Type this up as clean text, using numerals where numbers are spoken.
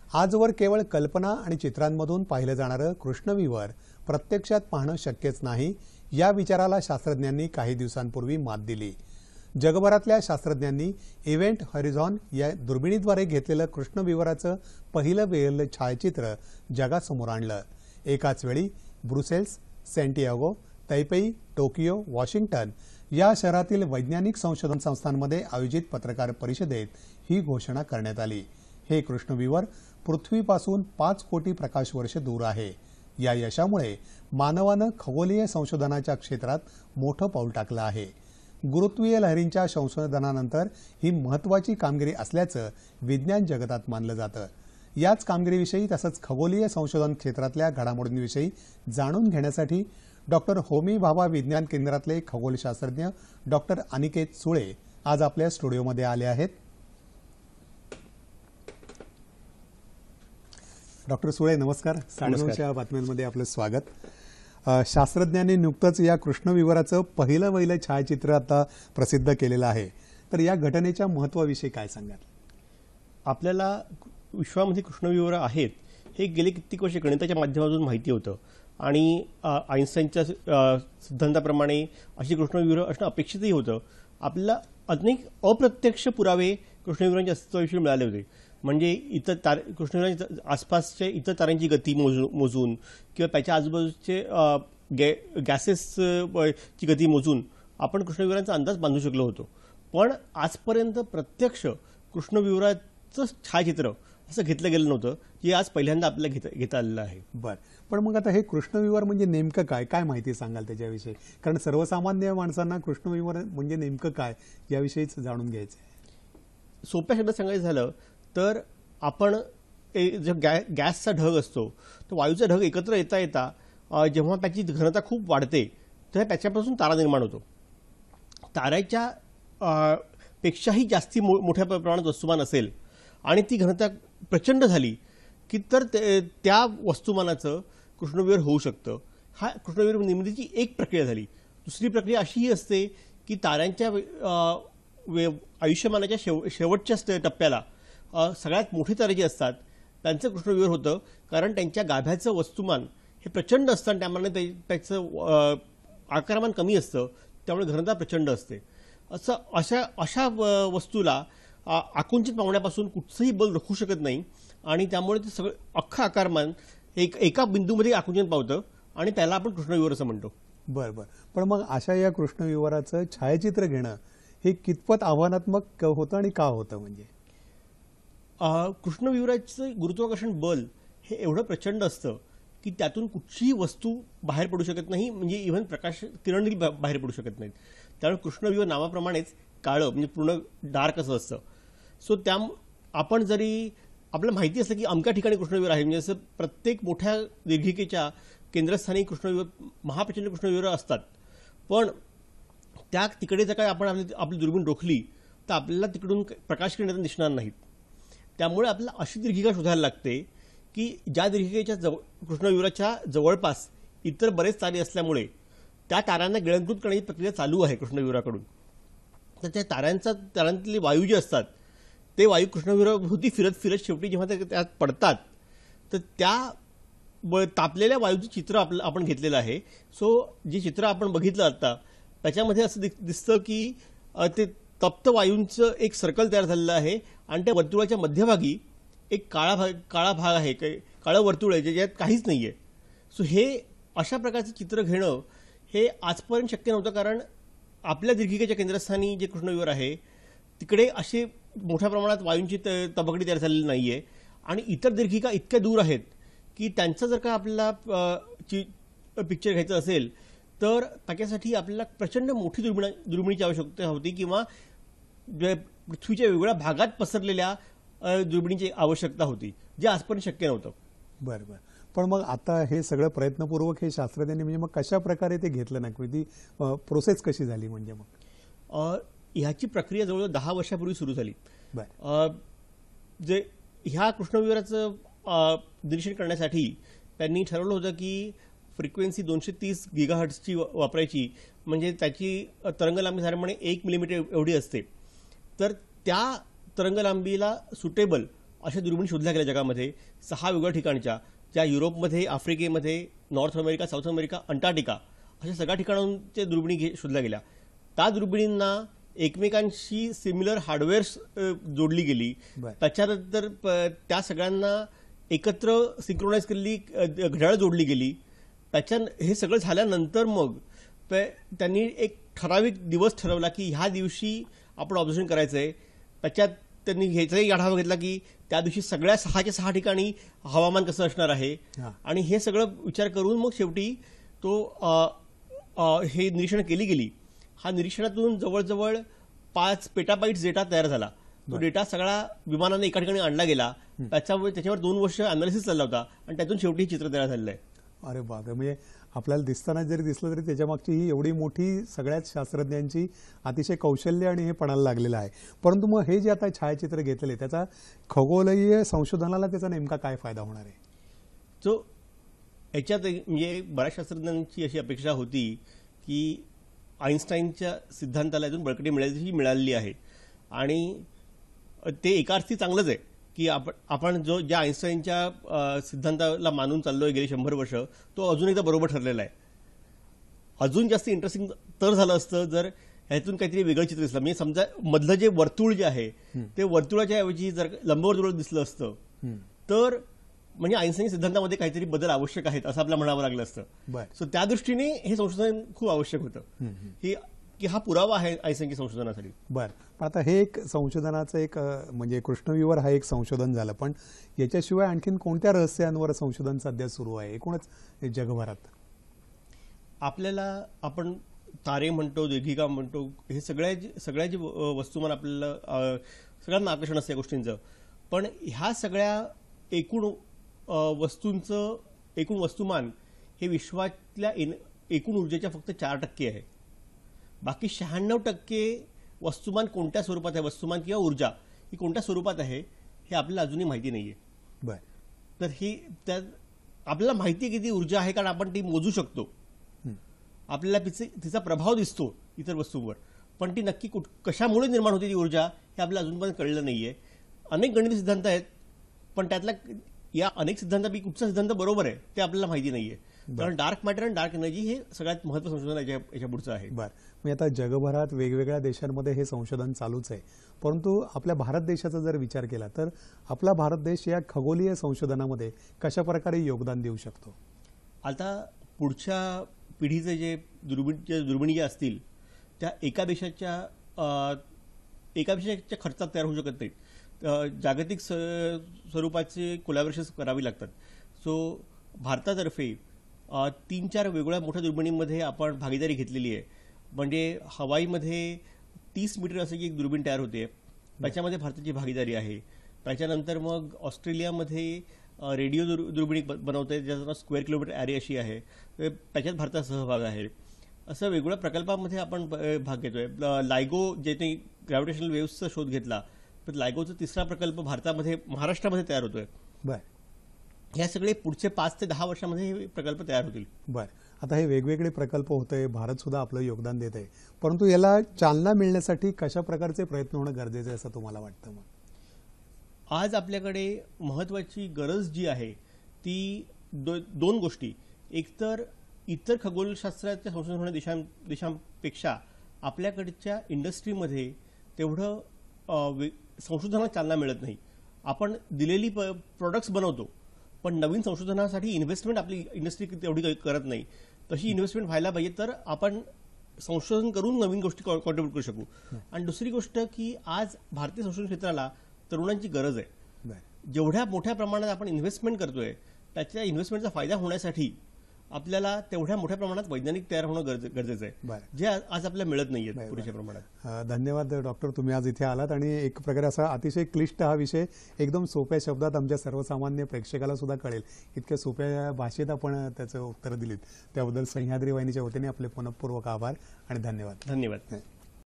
आजवर केवळ कल्पना आणि चित्रांमधून पाहिलं जाणारं कृष्णविवर प्रत्यक्षात पाहणं शक्यच नाही, या विचाराला शास्त्रज्ञांनी काही दिवसांपूर्वी मात दिली. जगभरातल्या शास्त्रज्ञांनी इव्हेंट हॉरिझॉन या दुर्बिणीद्वारे घेतलेलं कृष्णविवराचं पहिलं वेळेलं छायाचित्र जगासमोर आणलं. एकाच वेळी Brussels, Santiago, Taipei, Tokyo, Washington या शहरातील वैज्ञानिक संशोधन संस्थांमध्ये आयोजित पत्रकार परिषदेत ही घोषणा करण्यात आली. हे कृष्णविवर पृथ्वीपासून 5 कोटी प्रकाश वर्ष दूर आहे. या यशामुळे मानवानं खगोलीय संशोधनाच्या क्षेत्रात मोठं पाऊल टाकलं आहे. गुरुत्वीय लहरींच्या संशोधनानंतर ही महत्त्वाची कामगिरी असल्याचं विज्ञान जगतात मानलं जातं. याच कामगिरीविषयी तसंच खगोलीय संशोधन क्षेत्रातल्या घडामोडींविषयी जाणून घेण्यासाठी डॉक्टर होमी भाभा विज्ञान केंद्रातले खगोलशास्त्रज्ञ डॉक्टर अनिकेत सुळे आज आपल्या स्टुडिओमध्ये आले आहेत. डॉक्टर सुळे, नमस्कार. 9:30 बातम्यांमध्ये आपलं स्वागत. शास्त्रज्ञांनी नुकतंच या कृष्णविवराचं पहिलं छायाचित्र आता प्रसिद्ध केलेलं आहे. तर या घटनेच्या महत्त्वाविषयी काय सांगाल? आपल्याला विश्वामध्ये कृष्णविवर आहेत हे गेले कित्येक वर्ष गणिताच्या माध्यमातून माहिती होतं आणि आइन्स्टाईनच्या सिद्धांताप्रमाणे अशी कृष्णविवर असणं अपेक्षितही होतं. आपल्याला अनेक अप्रत्यक्ष पुरावे कृष्णविवरांच्या अस्तित्वाविषयी मिळाले होते. म्हणजे इतर कृष्णविवरांच्या आसपासच्या इतर ताऱ्यांची गती मोजून किंवा त्याच्या आजूबाजूचे गॅसेसची गती मोजून आपण कृष्णविवरांचा अंदाज बांधू शकलो होतो. पण आजपर्यंत प्रत्यक्ष कृष्णविवराचं छायाचित्र असं घेतलं गेलं नव्हतं, जे आज पहिल्यांदा आपल्याला घेता आलेलं आहे. बरं, पण मग आता हे कृष्णविवर म्हणजे नेमकं काय काय माहिती सांगाल त्याच्याविषयी? कारण सर्वसामान्य माणसांना कृष्णविवर म्हणजे नेमकं काय याविषयीच जाणून घ्यायचं आहे. सोप्या शब्दात सांगायचं झालं तर आपण जो गॅसचा ढग असतो तो वायूचा ढग एकत्र येता येता जेव्हा त्याची घनता खूप वाढते तेव्हा त्याच्यापासून तारा निर्माण होतो. ताऱ्याच्या पेक्षाही जास्ती मोठ्या प्रमाणात वस्तुमान असेल आणि ती घनता प्रचंड झाली की तर त्या वस्तुमानाचं कृष्णविवर होऊ शकतं. हा कृष्णविवर निर्मितीची एक प्रक्रिया झाली. दुसरी प्रक्रिया अशीही असते की ताऱ्यांच्या आयुष्यमानाच्या शेवटच्या टप्प्याला सगळ्यात मोठी तारे जी असतात त्यांचं कृष्णविवर होतं, कारण त्यांच्या गाभ्याचं वस्तुमान हे प्रचंड असतं आणि त्यामुळे त्याचं आकारमान कमी असतं, त्यामुळे घनता प्रचंड असते. अशा वस्तूला आकुंचित पावण्यापासून कुठचंही बल रोखू शकत नाही आणि त्यामुळे ते सगळं अख्खं आकारमान एका बिंदूमध्ये आकुंचन पावतं आणि त्याला आपण कृष्णविवर असं म्हणतो. बरं, पण मग अशा या कृष्णविवराचं छायाचित्र घेणं हे कितपत आव्हानात्मक होतं आणि का होतं? म्हणजे कृष्णविवराचं गुरुत्वाकर्षण बल हे एवढं प्रचंड असतं की त्यातून कुठचीही वस्तू बाहेर पडू शकत नाही, म्हणजे इव्हन प्रकाश किरणही बाहेर पडू शकत नाहीत. त्यामुळे कृष्णविवर नावाप्रमाणेच काळं म्हणजे पूर्ण डार्क असं असतं. सो आपण जरी आपल्याला माहिती असलं की अमक्या ठिकाणी कृष्णविवर आहे, म्हणजे असं प्रत्येक मोठ्या दीर्घिकेच्या केंद्रस्थानी कृष्णविवर महाप्रचंड कृष्णविवर असतात, पण तिकडे जर काय आपण आपली दुर्बीण रोखली तर आपल्याला तिकडून प्रकाश किरण दिसणार नाहीत. त्यामुळे आपल्याला अशी दीर्घिका शोधायला लागते की ज्या दीर्घिकेच्या कृष्णविवराच्या जवळपास इतर बरेच तारे असल्यामुळे त्या ताऱ्यांना गिळंकृत करण्याची प्रक्रिया चालू आहे कृष्णविवराकडून. तर त्या ताऱ्यांतले वायू जे असतात ते वायू कृष्णविवराभोवती फिरत शेवटी जेव्हा त्यात पडतात तर त्या तापलेल्या वायूचं चित्र आपण घेतलेलं आहे. सो जे चित्र आपण बघितलं आता त्याच्यामध्ये असं दिसतं की ते तप्त वायूंचं एक सर्कल तयार झालेलं आहे आणि त्या वर्तुळाच्या मध्यभागी एक काळा भाग आहे, काळं वर्तुळ आहे ज्याच्यात काहीच नाही आहे. सो हे अशा प्रकारचं चित्र घेणं हे आजपर्यंत शक्य नव्हतं, कारण आपल्या दीर्घिकेच्या केंद्रस्थानी जे कृष्णविवर आहे तिकडे असे मोठ्या प्रमाणात वायूंची तबकडी तयार झालेली नाही आहे आणि इतर दीर्घिका इतक्या दूर आहेत की त्यांचं जर का आपल्याला पिक्चर घ्यायचं असेल तर त्याच्यासाठी आपल्याला प्रचंड मोठी दुर्बिणीची आवश्यकता होती किंवा पृथ्वीच्या वेगवेगळ्या भागात पसरलेल्या दुर्बिणीची आवश्यकता होती, जे आजपर्यंत शक्य नव्हतं. बरं, पण मग आता हे सगळं प्रयत्नपूर्वक हे शास्त्रज्ञांनी म्हणजे मग कशा प्रकारे ते घेतलं नाही, ती प्रोसेस कशी झाली? म्हणजे मग ह्याची प्रक्रिया जवळजवळ 10 वर्षापूर्वी सुरू झाली. बरं, ह्या कृष्णविवराचं निरीक्षण करण्यासाठी त्यांनी ठरवलं होतं की फ्रिक्वेन्सी 230 गिगाहर्ट्झची वापरायची, म्हणजे त्याची तरंगलांबी साधारणपणे 1 मिलीमीटर एवढी असते. तर त्या तरंगलांबीला सुटेबल अशा दुर्बिणी शोधल्या गेल्या जगामध्ये 6 वेगवेगळ्या ठिकाणच्या, ज्या युरोपमध्ये, आफ्रिकेमध्ये, North America, South America, Antarctica अशा सगळ्या ठिकाणांच्या दुर्बिणी शोधल्या गेल्या. त्या दुर्बिणींना एकमेकांशी सिमिलर हार्डवेअर जोडली गेली. बरं. त्याच्यानंतर त्या सगळ्यांना एकत्र सिंक्रोनाइज केलेली घड्याळ जोडली गेली. हे सगळं झाल्यानंतर मग त्यांनी एक ठराविक दिवस ठरवला की ह्या दिवशी आपण ऑब्झर्वेशन करायचं आहे. त्याच्यात त्यांनी ह्याचाही आढावा घेतला की त्या दिवशी सगळ्या 6च्या 6 ठिकाणी हवामान कसं असणार आहे. आणि हे सगळं विचार करून मग शेवटी हे निरीक्षण केली गेली. हा निरीक्षणातून जवळजवळ 5 पेटाबाईट्स डेटा तयार झाला. तो डेटा सगळा विमानाने एका ठिकाणी आणला गेला. त्याच्यावर 2 वर्ष अनालिसिस चालला होता आणि त्यातून शेवटी चित्र तयार झालेलं आहे. अरे बापरे, म्हणजे आपल्याला दिसताना जरी दिसलं तरी त्याच्यामागची ही एवढी मोठी सगळ्याच शास्त्रज्ञांची अतिशय कौशल्य आणि हे पणाला लागलेलं आहे. परंतु मग हे जे आता छायाचित्र घेतलेले त्याचा खगोलीय संशोधनाला त्याचा नेमका काय फायदा होणार आहे? सो याच्यात म्हणजे बऱ्याच शास्त्रज्ञांची अशी अपेक्षा होती की आईन्स्टाईनच्या सिद्धांताला अजून बळकटी मिळालेली आहे. आणि ते एका अर्थी चांगलंच आहे की आपण ज्या आईन्स्टाईनच्या सिद्धांताला मानून चाललोय गेली 100 वर्ष, तो अजून एकदा बरोबर ठरलेला आहे. अजून जास्त इंटरेस्टिंग तर झालं असतं जर ह्यातून काहीतरी वेगळं चित्र दिसलं. म्हणजे समजा मधलं जे वर्तुळ जे आहे ते वर्तुळाच्या ऐवजी जर लंबवर्तुळ दिसलं असतं तर म्हणजे आईन्स्टाईन सिद्धांतामध्ये काहीतरी बदल आवश्यक आहेत असं आपल्याला म्हणावं लागलं असतं. सो त्या दृष्टीने हे संशोधन खूप आवश्यक होतं की हा पुरावा आहे आईन्स्टाईनच्या संशोधनासाठी. बरं, पण आता हे एक संशोधनाचं एक म्हणजे कृष्णविवर हा एक संशोधन झालं, पण याच्याशिवाय आणखीन कोणत्या रहस्यांवर संशोधन सध्या सुरू आहे एकूणच जगभरात? आपल्याला आपण तारे म्हणतो, दीर्घिका म्हणतो, हे सगळ्या जे वस्तुमान आपल्याला सगळ्यांना आकर्षण असतं या गोष्टींचं. पण ह्या सगळ्या एकूण वस्तूंचं एकूण वस्तुमान हे विश्वातल्या एकूण ऊर्जेच्या फक्त 4% आहे. बाकी 96% वस्तुमान कोणत्या स्वरूपात आहे, वस्तुमान किंवा ऊर्जा ही कोणत्या स्वरूपात आहे हे आपल्याला अजूनही माहिती नाहीये. बरं, तर आपल्याला माहिती आहे की ती ऊर्जा आहे कारण आपण ती मोजू शकतो. आपल्याला तिचा प्रभाव दिसतो इतर वस्तूंवर, पण ती नक्की कशामुळे निर्माण होते ती ऊर्जा हे आपल्याला अजूनपर्यंत कळलं नाहीये. अनेक गणिती सिद्धांत आहेत, पण त्यातला या अनेक सिद्धांतापैकी कुठचा सिद्धांत बरोबर आहे ते आपल्याला माहिती नाहीये. कारण डार्क मॅटर आणि डार्क एनर्जी हे सगळ्यात महत्त्वाचं संशोधन याच्या पुढचं आहे. बरं, म्हणजे आता जगभरात वेगवेगळ्या देशांमध्ये हे संशोधन चालूच आहे, परंतु आपल्या भारत देशाचा जर विचार केला तर आपला भारत देश या खगोलीय संशोधनामध्ये कशा प्रकारे योगदान देऊ शकतो? आता पुढच्या पिढीचे जे दुर्बिणी ज्या असतील त्या एका देशाच्या खर्चात तयार होऊ शकत नाहीत. जागतिक स्वरूपाचे कोलॅबोरेशन्स करावी लागतात. सो भारतातर्फे 3-4 वेगवेगळ्या मोठ्या दुर्बिणींमध्ये आपण भागीदारी घेतलेली आहे. म्हणजे हवाईमध्ये 30 मीटर अशी एक दुर्बीण तयार होते, त्याच्यामध्ये भारताची भागीदारी आहे. त्याच्यानंतर मग ऑस्ट्रेलियामध्ये रेडिओ दुर्बिणी बनवते ज्याचं नाव स्क्वेअर किलोमीटर ॲरे अशी आहे, त्याच्यात भारताचा सहभाग आहे. असं वेगवेगळ्या प्रकल्पामध्ये आपण भाग घेतोय. लायगो ज्याने ग्रॅव्हिटेशनल वेव्हचा शोध घेतला, तर लायगोचा 3रा प्रकल्प भारतामध्ये महाराष्ट्रामध्ये तयार होतोय. बरं, ह्या सगळे पुढचे 5 ते 10 वर्षामध्ये हे प्रकल्प तयार होतील. बरं, आता हे वेगवेगळे प्रकल्प होत आहे, भारत सुद्धा आपलं योगदान देत आहे, परंतु याला चालना मिळण्यासाठी कशा प्रकारचे प्रयत्न होणं गरजेचं आहे असं तुम्हाला वाटतं? मग आज आपल्याकडे महत्वाची गरज जी आहे ती 2 गोष्टी. एकतर इतर खगोलशास्त्राच्या संशोधन होणाऱ्या देशांपेक्षा आपल्याकडच्या इंडस्ट्रीमध्ये तेवढं संशोधनाला चालना मिळत नाही. आपण दिलेली प्रोडक्ट्स बनवतो, पण नवीन संशोधनासाठी इन्व्हेस्टमेंट आपली इंडस्ट्री तेवढी करत नाही. तशी इन्व्हेस्टमेंट व्हायला पाहिजे तर आपण संशोधन करून नवीन गोष्टी कॉन्ट्रीब्यूट करू शकू. आणि दुसरी गोष्ट की आज भारतीय संशोधन क्षेत्राला तरुणांची गरज आहे. जेवढ्या मोठ्या प्रमाणात आपण इन्व्हेस्टमेंट करतोय त्याच्या इन्व्हेस्टमेंटचा फायदा होण्यासाठी आपल्याला तेवढ्या मोठ्या प्रमाणात वैज्ञानिक तयार होणं गरजेचं आहे, जे आज आपल्याला मिळत नाहीये पुरेशा प्रमाणात. धन्यवाद डॉक्टर, तुम्ही आज इथे आलात आणि एक प्रकारे असा अतिशय क्लिष्ट हा विषय एकदम सोप्या शब्दात आमच्या सर्वसामान्य प्रेक्षकाला सुद्धा कळेल इतक्या सोप्या भाषेत आपण त्याचं उत्तर दिलीत, त्याबद्दल सह्याद्री वाहिनीच्या वतीने आपले मनःपूर्वक आभार आणि धन्यवाद. धन्यवाद.